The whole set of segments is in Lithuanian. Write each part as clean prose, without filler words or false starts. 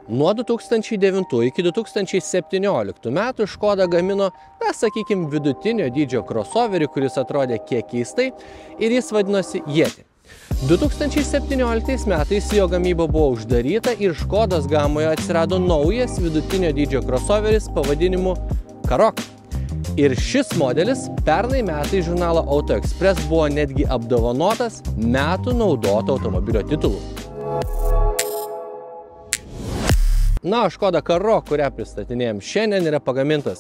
Nuo 2009 iki 2017 metų Škoda gamino, sakykime, vidutinio dydžio crossoverį, kuris atrodė kiek keistai, ir jis vadinosi Yeti. 2017 metais jo gamyba buvo uždaryta ir Škodos gamoje atsirado naujas vidutinio dydžio crossoveris pavadinimu Karoq. Ir šis modelis pernai metais žurnalo Auto Express buvo netgi apdovanotas metų naudoto automobilio titulu. Na, Škoda Karoq, kurią pristatinėjom šiandien, yra pagamintas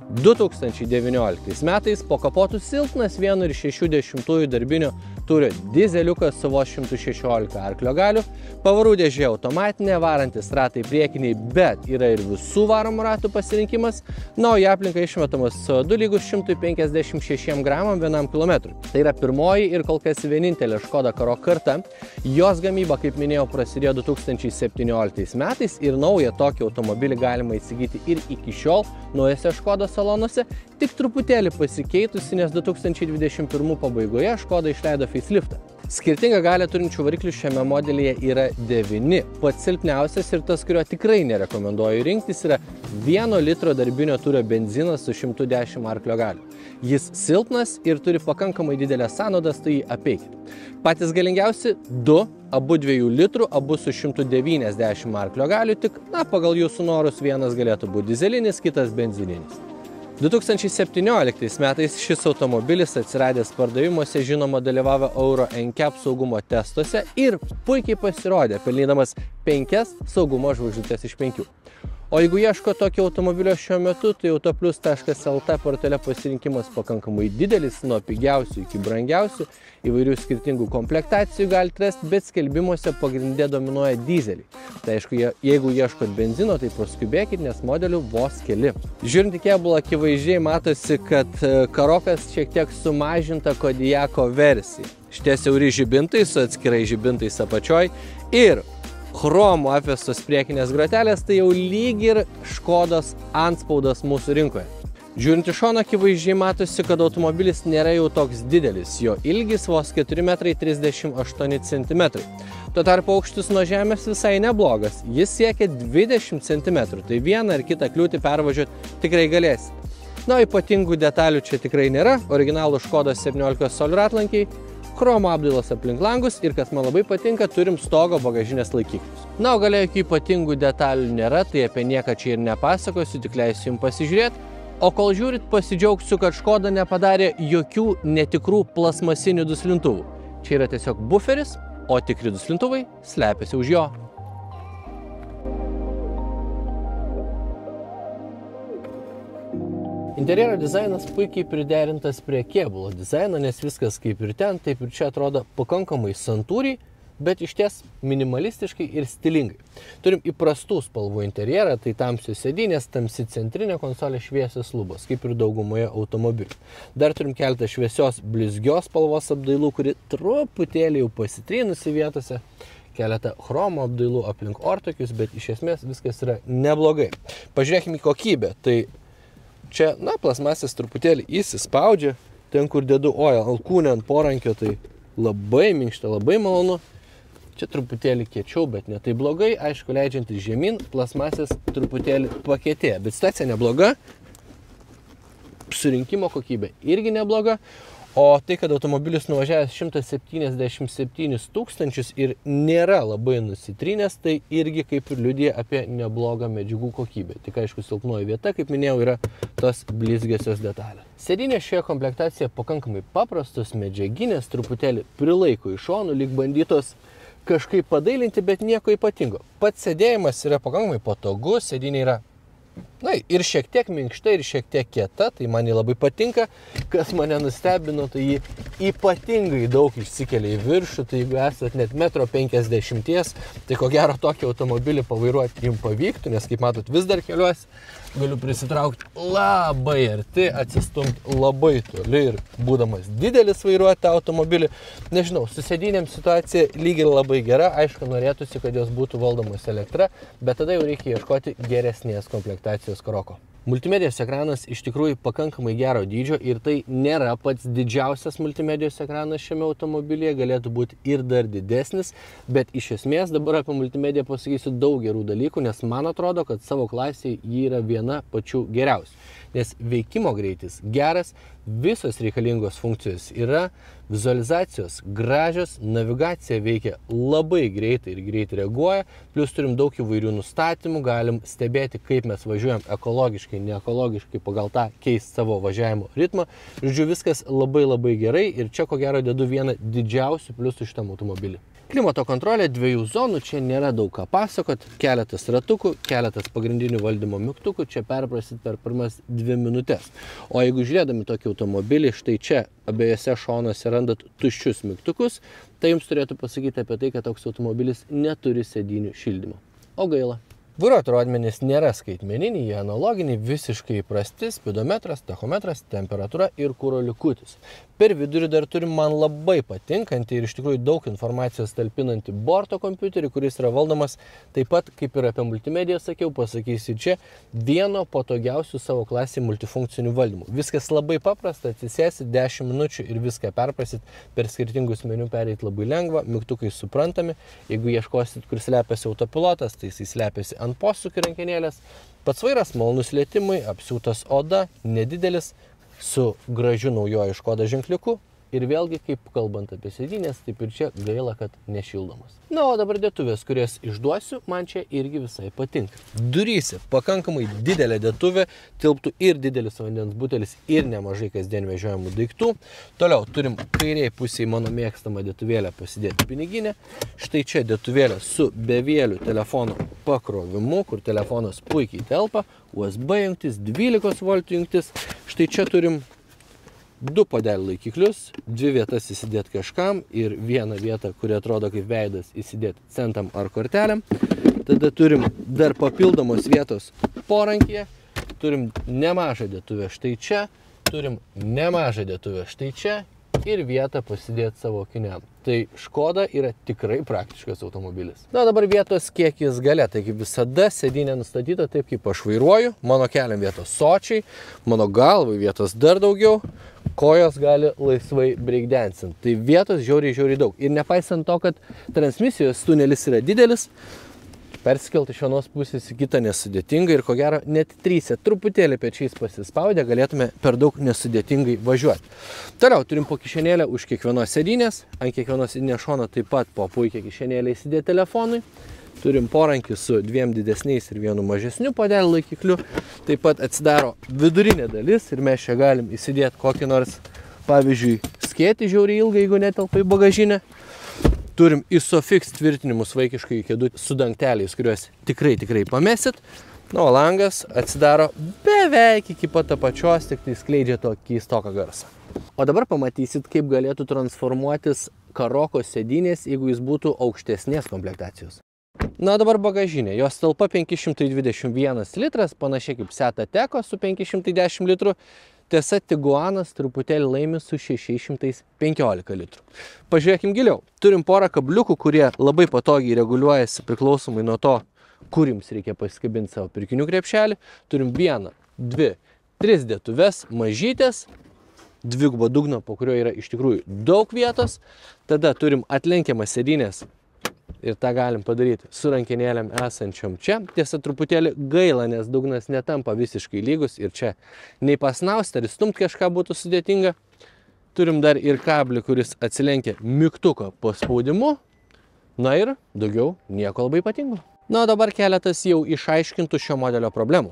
2019 metais, po kapotu silpnas 1,6 darbinio tūrio dizeliukas su vos 116 arklio galių, pavarų dėžė automatinė, varantis ratai priekiniai, bet yra ir visų varomų ratų pasirinkimas, na, o į aplinką išmetamas CO2 lygus 156 gramam vienam kilometrui. Tai yra pirmoji ir kol kas vienintelė Škoda Karoq karta. Jos gamyba, kaip minėjau, prasidėjo 2017 metais ir naują tokį automobilį galima įsigyti ir iki šiol naujose Škoda salonuose, tik truputėlį pasikeitusi, nes 2021 pabaigoje Škoda išleido faceliftą. Skirtingą galią turinčių variklių šiame modelyje yra 9. Pats silpniausias ir tas, kurio tikrai nerekomenduoju rinktis, yra 1 litro darbinio tūrio benzinas su 110 arklio galių. Jis silpnas ir turi pakankamai didelės sąnaudas, tai jį apeikit. Patys galingiausi 2, abu 2 litrų, abu su 190 arklio galių, tik, pagal jūsų norus vienas galėtų būti dizelinis, kitas benzininis. 2017 metais šis automobilis atsiradęs pardavimuose, žinoma, dalyvavo Euro NCAP saugumo testuose ir puikiai pasirodė, pelnydamas 5 saugumo žvaigždutes iš 5. O jeigu ieško tokio automobilio šiuo metu, tai autoplius.lt portale pasirinkimas pakankamai didelis, nuo pigiausių iki brangiausių, įvairių skirtingų komplektacijų galite rasti, bet skelbimuose pagrindė dominuoja dizeliai. Tai aišku, jeigu ieškot benzino, tai paskubėkit, nes modelių vos keli. Žiūrint į kėbulą, akivaizdžiai matosi, kad Karoqas šiek tiek sumažinta Kodiako versija. Šitie siauri žibintai su atskirai žibintais apačioj ir chromo apvestos priekinės grotelės, tai jau lyg ir Škodos antspaudas mūsų rinkoje. Žiūrint iš šono, akivaizdžiai matosi, kad automobilis nėra jau toks didelis, jo ilgis vos 4,38 cm. Tuo tarpu aukštis nuo žemės visai neblogas, jis siekia 20 cm, tai vieną ar kitą kliūtį pervažiuoti tikrai galėsite. Na, ypatingų detalių čia tikrai nėra, originalų Škodos 17 colių ratlankiai, chromo apdailos aplink langus ir, kas man labai patinka, turim stogo bagažinės laikiklius. Na, o galia jokių ypatingų detalių nėra, tai apie nieką čia ir nepasakosiu, tik leisiu jums pasižiūrėti. O kol žiūrit, pasidžiaugsiu, kad Škoda nepadarė jokių netikrų plasmasinių duslintuvų. Čia yra tiesiog buferis, o tikri duslintuvai slepiasi už jo. Interjero dizainas puikiai priderintas prie kėbulo dizaino, nes viskas kaip ir ten, taip ir čia atrodo pakankamai santūriai, bet išties minimalistiškai ir stilingai. Turim įprastų spalvų interjerą, tai tamsios sėdynės, tamsi centrinė konsolė, šviesios lubos, kaip ir daugumoje automobilių. Dar turim keletą šviesios blizgios spalvos apdailų, kuri truputėlį jau pasitrynusi vietose, keletą chromo apdailų aplink ortakius, bet iš esmės viskas yra neblogai. Pažiūrėkime į kokybę, tai čia, plasmasės truputėlį įsispaudžia, ten kur dedu alkūnę ant porankio, tai labai minkšta, labai malonu. Čia truputėlį kiečiau, bet ne tai blogai, aišku, leidžiantis žemyn, plasmasės truputėlį pakietėja, bet situacija nebloga, surinkimo kokybė irgi nebloga, o tai, kad automobilis nuvažiavęs 177 tūkstančius ir nėra labai nusitrynęs, tai irgi kaip ir liudija apie neblogą medžiagų kokybę. Tik aišku, silpnoji vieta, kaip minėjau, yra tos blizgiosios detalės. Sėdynės šioje komplektacijoje pakankamai paprastos, medžiaginės, truputėlį prilaiko iš šonų, lyg bandytos kažkaip padailinti, bet nieko ypatingo. Pats sėdėjimas yra pakankamai patogus, sėdynė yra ir šiek tiek minkšta, ir šiek tiek kieta, tai man jį labai patinka. Kas mane nustebino, tai jį ypatingai daug išsikelia į viršų, tai jeigu esat net 1,50 m, tai ko gero tokį automobilį pavairuoti jums pavyktų, nes kaip matot vis dar keliuosi, galiu prisitraukti labai arti, atsistumti labai toli ir būdamas didelis vairuoti tą automobilį. Nežinau, su sėdynėm situacija lyg ir labai gera, aišku, norėtųsi, kad jos būtų valdomos elektra, bet tada jau reikia ieškoti geresnės komplektacijos Karoqo. Multimedijos ekranas iš tikrųjų pakankamai gero dydžio ir tai nėra pats didžiausias multimedijos ekranas šiame automobilyje, galėtų būti ir dar didesnis, bet iš esmės dabar apie multimediją pasakysiu daug gerų dalykų, nes man atrodo, kad savo klasėje ji yra viena pačių geriausių. Nes veikimo greitis geras, visos reikalingos funkcijos yra, vizualizacijos gražios, navigacija veikia labai greitai ir greitai reaguoja, plus turim daug įvairių nustatymų, galim stebėti, kaip mes važiuojam ekologiškai, neekologiškai, pagal tą keisti savo važiavimo ritmą. Žodžiu, viskas labai gerai ir čia ko gero dedu vieną didžiausių pliusų šitam automobilį. Klimato kontrolė 2 zonų, čia nėra daug ką pasakot, keletas ratukų, keletas pagrindinių valdymo mygtukų, čia perprasit per pirmas 2 minutės. O jeigu žiūrėdami tokį automobilį, štai čia abiejose šonuose randat tuščius mygtukus, tai jums turėtų pasakyti apie tai, kad toks automobilis neturi sėdynių šildymo. O gaila. Vairuotojo rodmenys nėra skaitmeniniai, jie analoginiai, visiškai įprasti, spidometras, tachometras, temperatūra ir kuro likutis. Per vidurį dar turim man labai patinkantį ir iš tikrųjų daug informacijos talpinantį borto kompiuterį, kuris yra valdomas taip pat, kaip ir apie multimediją sakiau, pasakysiu čia, vieno patogiausių savo klasėje multifunkcinių valdymų. Viskas labai paprasta, atsisėsit 10 minučių ir viską perprasit, per skirtingus meniu pereit labai lengva, mygtukai suprantami, jeigu ieškosit, kur slepiasi autopilotas, tai jis slepiasi ant posūkių rankenėlės. Pats vairas malonus lietimui, apsiūtas oda, nedidelis, su gražiu naujoju Škoda ženkliuku ir vėlgi, kaip kalbant apie sėdynės, taip ir čia gaila, kad nešildomas. Na, o dabar dėtuvės, kurias išduosiu, man čia irgi visai patinka. Duryse pakankamai didelė dėtuvė, tilptų ir didelis vandens butelis ir nemažai kasdien vežiojamų daiktų. Toliau turim kairiai pusėje mano mėgstamą dėtuvėlę pasidėti piniginę. Štai čia dėtuvėlė su bevėliu telefono pakrovimu, kur telefonas puikiai telpa, USB jungtis, 12 voltų jungtis. Štai čia turim 2 puodelių laikiklius, 2 vietas įsidėti kažkam ir 1 vietą, kuri atrodo kaip veidas, įsidėti centam ar kortelėm. Tada turim dar papildomos vietos porankyje, turim nemažą dėtuvę štai čia, turim nemažą dėtuvę štai čia ir vietą pasidėti savo akiniam. Tai Škoda yra tikrai praktiškas automobilis. Na, dabar vietos kiek jis galia, taigi visada sėdynė nustatyta taip, kaip aš vairuoju, mano keliam vietos sočiai, mano galvai vietos dar daugiau, kojos gali laisvai breakdancint. Tai vietos žiauriai daug. Ir nepaisant to, kad transmisijos tunelis yra didelis, persikelti iš vienos pusės į kitą nesudėtingai ir ko gero net 3 truputėlį pečiais pasispaudę galėtume per daug nesudėtingai važiuoti. Toliau turim po kišenėlę už kiekvienos sėdynės, ant kiekvienos sėdynės šono taip pat po puikią kišenėlę įsidėti telefonui. Turim porankį su 2 didesniais ir 1 mažesniu puodelių laikikliu. Taip pat atsidaro vidurinė dalis ir mes čia galim įsidėti kokį nors, pavyzdžiui, skėtį žiauriai ilgai, jeigu netelpa į bagažinę. Turim ISOFIX tvirtinimus vaikiškai kėdų su dangteliais, kuriuos tikrai pamesit. Na, o langas atsidaro beveik iki pat apačios, tik tai skleidžia to keistoką garsą. O dabar pamatysit, kaip galėtų transformuotis Karoko sėdynės, jeigu jis būtų aukštesnės komplektacijos. Na, dabar bagažinė. Jos talpa 521 litras, panašiai kaip Seat Ateco su 510 litrų. Tiesa, Tiguanas truputėlį laimi su 615 litrų. Pažiūrėkim giliau. Turim porą kabliukų, kurie labai patogiai reguliuojasi priklausomai nuo to, kur jums reikia pasikabinti savo pirkinių krepšelį. Turim 1, 2, 3 dėtuves, mažytės, 2 dugno, po kurio yra iš tikrųjų daug vietos. Tada turim atlenkiamas sėdynės. Ir tą galim padaryti su rankenėlėm esančiom čia. Tiesa, truputėlį gaila, nes dugnas netampa visiškai lygus ir čia nei pasnausti ar stumt kažką būtų sudėtinga. Turim dar ir kablį, kuris atsilenkia mygtuko paspaudimu. Na ir daugiau nieko labai ypatingo. Na, o dabar keletas jau išaiškintų šio modelio problemų.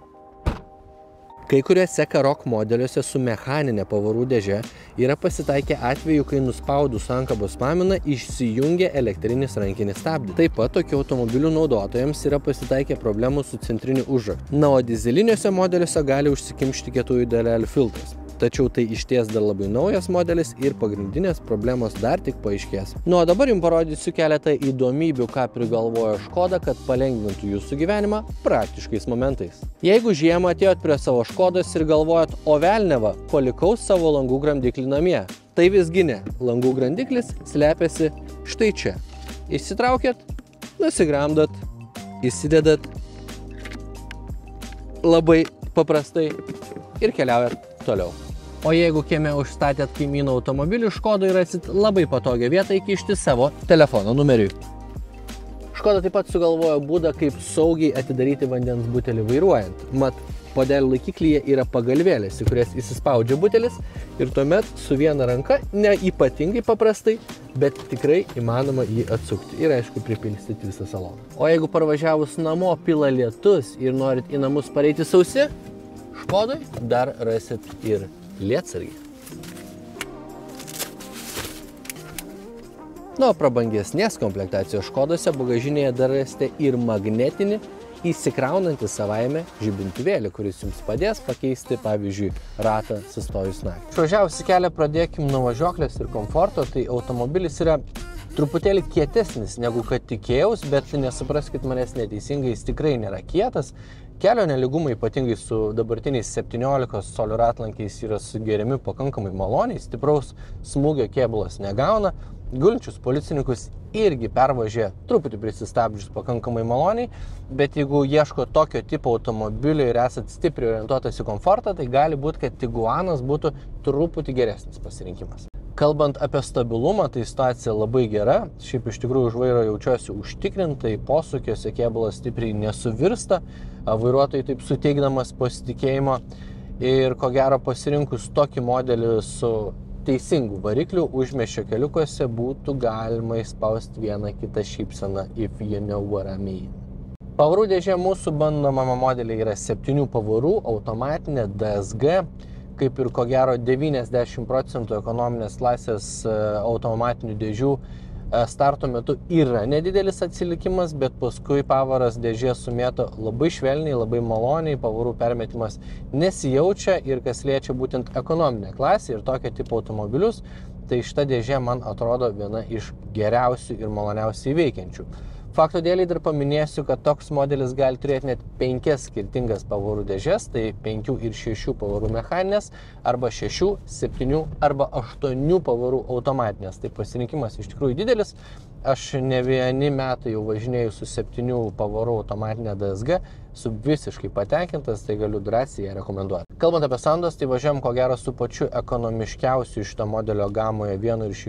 Kai kuriuose Karoq modeliuose su mechaninė pavarų dėže yra pasitaikę atveju, kai nuspaudus sankabos paminą išsijungia elektrinis rankinis stabdis. Taip pat tokių automobilių naudotojams yra pasitaikę problemų su centriniu užraktu. Na, o dizeliniuose modeliuose gali užsikimšti kietųjų dalelių filtras. Tačiau tai išties dar labai naujas modelis ir pagrindinės problemos dar tik paaiškės. Nu, o dabar jums parodysiu keletą įdomybių, ką prigalvojo Škoda, kad palengvintų jūsų gyvenimą praktiškais momentais. Jeigu žiemą atėjot prie savo Škodos ir galvojat, o velneva, palikau savo langų gramdiklį namie, tai visgi ne. Langų grandiklis slepiasi štai čia. Išsitraukėt, nusigramdot, įsidedat. Labai paprastai ir keliaujat toliau. O jeigu kieme užstatėt kaimyno automobilį, Škodoj rasit labai patogią vietą įkišti savo telefono numeriui. Škoda taip pat sugalvojo būdą, kaip saugiai atidaryti vandens butelį vairuojant. Mat, puodelio laikiklyje yra pagalvėlės, į kurias įsispaudžia butelis ir tuomet su viena ranka, ne ypatingai paprastai, bet tikrai įmanoma jį atsukti ir, aišku, pripilstyti visą saloną. O jeigu parvažiavus namo pila lietus ir norit į namus pareiti sausi, Škodoj dar rasit ir lietsargį. Nuo prabangesnės komplektacijos Škodose bagažinėje dar rasite ir magnetinį įsikraunantį savaime žibintuvėlį, kuris jums padės pakeisti, pavyzdžiui, ratą sustojus naktį. Išvažiavus į kelią pradėkim nuo važiuoklės ir komforto, tai automobilis yra truputėlį kietesnis negu kad tikėjaus, bet nesupraskit manęs neteisingai, jis tikrai nėra kietas. Kelio nelygumai, ypatingai su dabartiniais 17 colių ratlankiais, yra sugeriami pakankamai maloniai, stipraus smūgio kėbulas negauna, gulinčius policininkus irgi pervažė truputį prisistabdžius pakankamai maloniai, bet jeigu ieško tokio tipo automobilio ir esat stipriai orientuotas į komfortą, tai gali būti, kad Tiguanas būtų truputį geresnis pasirinkimas. Kalbant apie stabilumą, tai situacija labai gera, šiaip iš tikrųjų už vairo jaučiuosi užtikrintai, posūkiuose kėbulas stipriai nesuvirsta, vairuotojai taip suteikdamas pasitikėjimą ir ko gero pasirinkus tokį modelį su teisingu varikliu užmiesčio keliukuose būtų galima įspausti vieną kitą šypseną, if you know what I mean. Pavarų dėžė mūsų bandomame modelyje yra 7 pavarų, automatinė DSG, kaip ir ko gero 90% ekonominės klasės automatinių dėžių starto metu yra nedidelis atsilikimas, bet paskui pavaras dėžė sumėto labai švelniai, labai maloniai, pavarų permetimas nesijaučia ir kas liečia būtent ekonominę klasę ir tokio tipo automobilius, tai šita dėžė man atrodo viena iš geriausių ir maloniausiai veikiančių. Fakto dėliai dar paminėsiu, kad toks modelis gali turėti net 5 skirtingas pavarų dėžės, tai 5 ir 6 pavarų mechaninės, arba 6, 7 arba 8 pavarų automatinės. Tai pasirinkimas iš tikrųjų didelis. Aš ne vieni metai jau važinėjau su 7 pavarų automatinė DSG, su visiškai patenkintas, tai galiu drąsiai ją rekomenduoti. Kalbant apie sąnaudas, tai važiuojam ko gero su pačiu ekonomiškiausiu šito modelio gamoje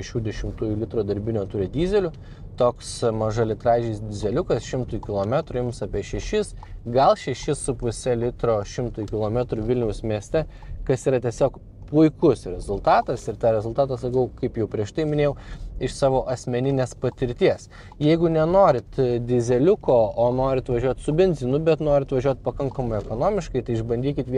1,6 litro darbinio turio dyzeliu. Toks mažalitražis dizeliukas 100 km jums apie 6, gal 6,5 litro 100 km Vilniaus mieste, kas yra tiesiog puikus rezultatas ir tą rezultatą sakau, kaip jau prieš tai minėjau, iš savo asmeninės patirties. Jeigu nenorit dizeliuko, o norit važiuoti su benzinu, bet norit važiuoti pakankamai ekonomiškai, tai išbandykit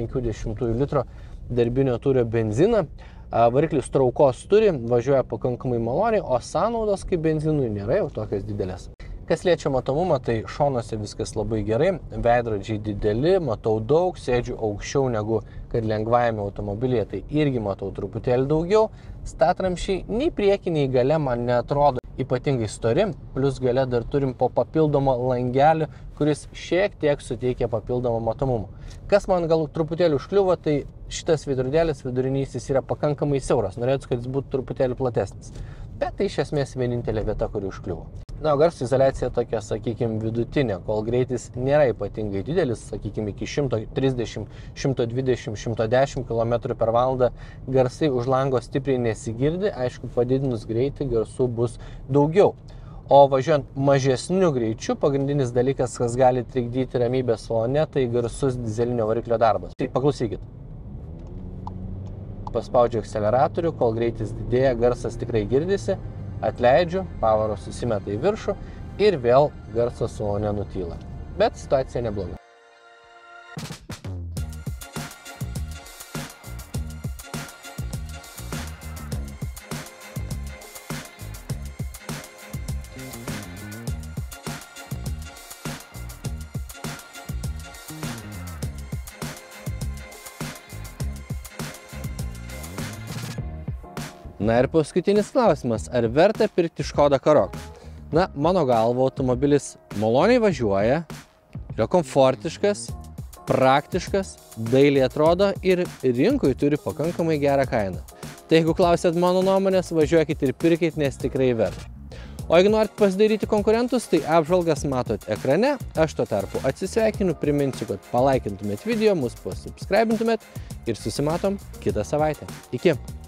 1,5 litro darbinio turio benziną. Variklis traukos turi, važiuoja pakankamai maloniai, o sąnaudos kaip benzinui nėra jau tokios didelės. Kas liečia matomumą, tai šonuose viskas labai gerai, veidrodžiai dideli, matau daug, sėdžiu aukščiau negu kad lengvajame automobilyje, tai irgi matau truputėlį daugiau. Statramšiai nei prieki, nei gale man neatrodo ypatingai stori, plus gale dar turim po papildomą langelį, kuris šiek tiek suteikia papildomą matomumą. Kas man gal truputėlį užkliuvo, tai šitas veidrodėlis vidurinysis yra pakankamai siauras, norėtų, kad jis būtų truputėlį platesnis. Bet tai iš esmės vienintelė vieta, kuri užkliuvo. Na, garso izoliacija tokia, sakykime, vidutinė, kol greitis nėra ypatingai didelis, sakykime, iki 130, 120, 110 km per valandą garsai už lango stipriai nesigirdi, aišku, padidinus greitį garsų bus daugiau. O važiuojant mažesniu greičiu, pagrindinis dalykas, kas gali trikdyti ramybę salone, tai garsus dizelinio variklio darbas. Tai paklausykit. Paspaudžiu akceleratorių, kol greitis didėja, garsas tikrai girdisi, atleidžiu, pavaros susimeta į viršų ir vėl garsas salone nutyla. Bet situacija nebloga. Na ir paskutinis klausimas, ar verta pirkti Škoda Karoq? Na, mano galva, automobilis maloniai važiuoja, yra komfortiškas, praktiškas, dailiai atrodo ir rinkoj turi pakankamai gerą kainą. Tai jeigu klausėt mano nuomonės, važiuokit ir pirkit, nes tikrai verta. O jeigu norit pasidaryti konkurentus, tai apžvalgas matot ekrane. Aš tuo tarpu atsisveikinu, priminsiu, kad palaikintumėt video, mus pasubscribintumėt ir susimatom kitą savaitę. Iki!